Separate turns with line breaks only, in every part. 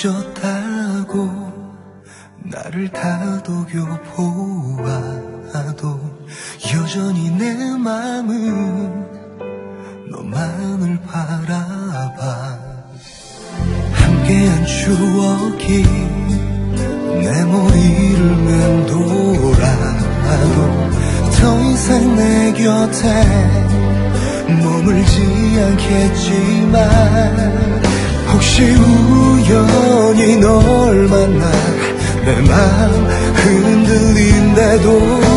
잊었다고 나를 다독여 보아도 여전히 내 맘은 너만을 바라봐. 함께한 추억이 내 머리를 맴돌아도 더 이상 내 곁에 머물지 않겠지만 혹시 우연히 널 만나 내 맘 흔들린데도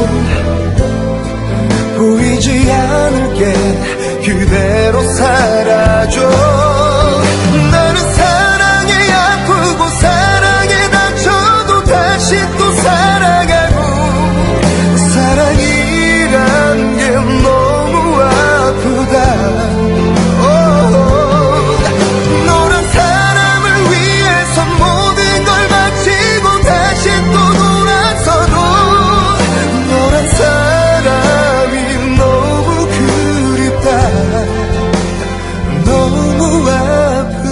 보이지 않을게 그대로 살아줘. 나는 사랑에 아프고 사랑에 다쳐도 다시 또 사랑하고 사랑이란 게 너무 아프다. 너란 사람을 위해서 모든 걸 바치고 다시 또 돌아서도 너란 사람이 너무 그립다. 너무 아프다.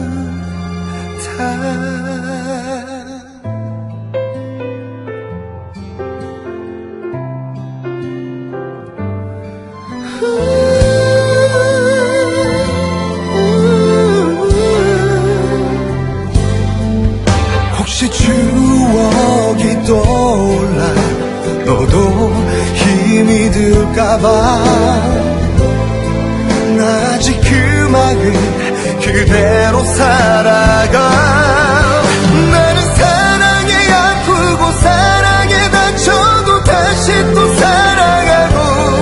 혹시 추억이 떠올라 너도 힘이 들까봐 나 아직 그 마음 그대로 살아가. 나는 사랑에 아프고 사랑에 다쳐도 다시 또 사랑하고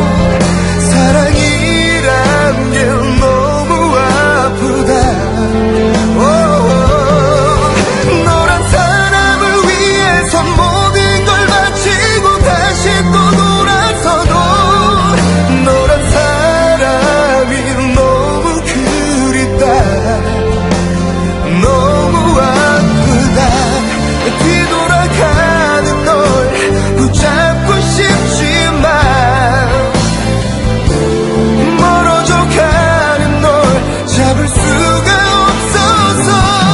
사랑이란 게 너무 아프다. 너란 사람을 위해서 모든 걸 바치고 다시 또 돌아서도 너란 사람이 너무 그립다. 너무 아프다. 뒤돌아가는 널 붙잡고 싶지만 멀어져 가는 널 잡을 수가 없어서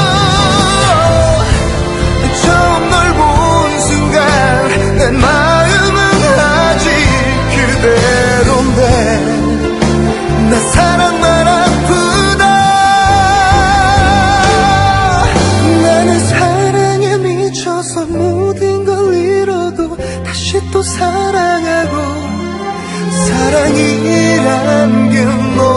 처음 널 본 순간 내 마음은 아직 그대로인데 나 사랑만 아프다. 나는 사랑에 미쳐서 모든 걸 잃어도 다시 또 사랑하고 사랑이란 게 너